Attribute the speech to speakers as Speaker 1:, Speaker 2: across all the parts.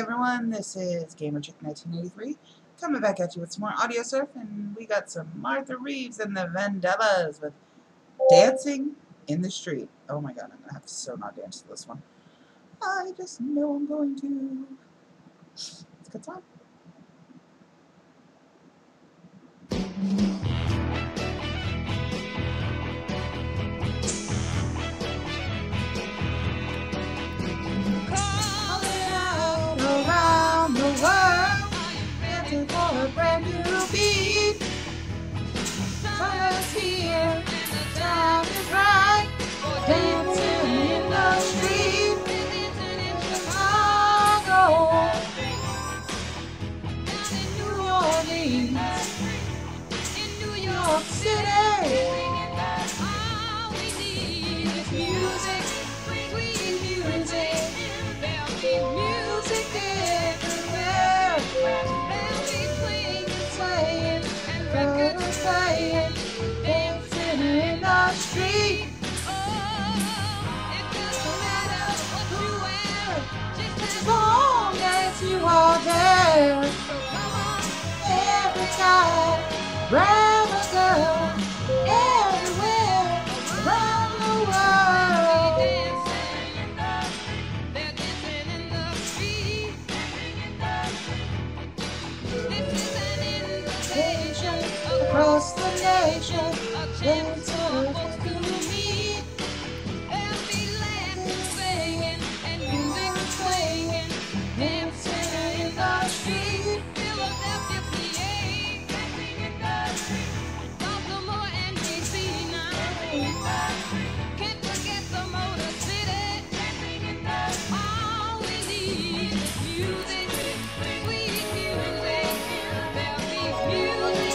Speaker 1: everyone, this is GamerChick1983 coming back at you with some more Audiosurf, and we got some Reeves and the Vandellas with Dancing in the Street. Oh my god, I'm gonna have to so not dance to this one. I just know I'm going to. Let's get on. For a brand new beat. Summer's here, the time is right. Dancing in the street in Chicago, in New Orleans, in New York City. All we need is music, sweet music. There'll be music everywhere. Playing, dancing in the street. Oh, it doesn't matter what you wear, just as long as you are there. So come on, every guy, grab a girl, everywhere around the world. They're dancing in the street. This is an invitation across the nation, a chance for folks to meet. There'll be laughing, singing, and music swinging, dancing in the street. Philadelphia, PA, Baltimore, and DC now. Can't forget the Motor City. All we need is music, sweet music. There'll be music.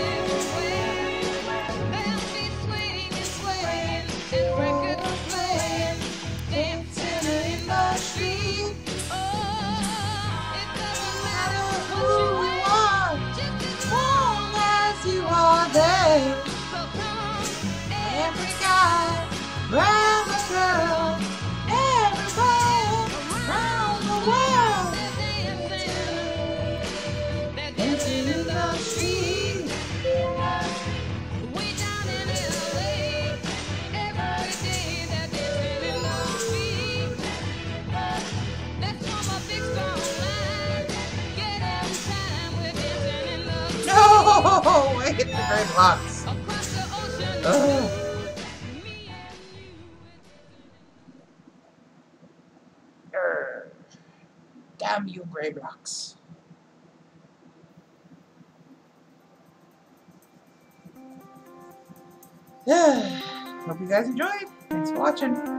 Speaker 1: Every guy, grab a girl, everywhere around the world. They're dancing in the street. Way down in LA, every day they're dancing in the street. Let's form a big strong line. Get every time we're dancing in the street. No, I hit the great blocks. Across the ocean. Damn you, gray blocks. Hope you guys enjoyed. Thanks for watching.